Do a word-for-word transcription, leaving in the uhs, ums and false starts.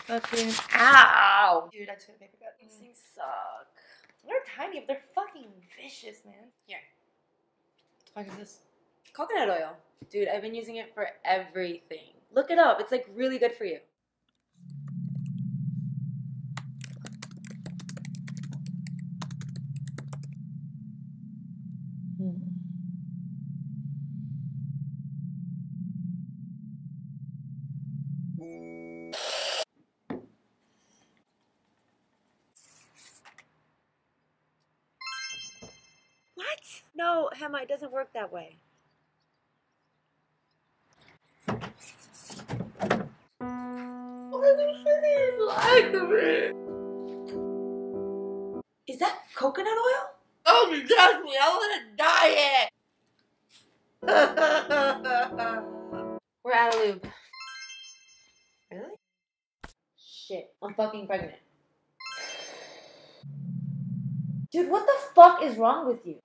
Fucking ow! Dude, I took a paper cut. These things suck. They're tiny, but they're fucking vicious, man. Here. What the fuck is this? Coconut oil. Dude, I've been using it for everything. Look it up. It's like really good for you. What? No, Emma, it doesn't work that way. Why do you like me? Is that coconut oil? Oh, you touch me! I want to die. We're out of lube. Really? Shit, I'm fucking pregnant. Dude, what the fuck is wrong with you?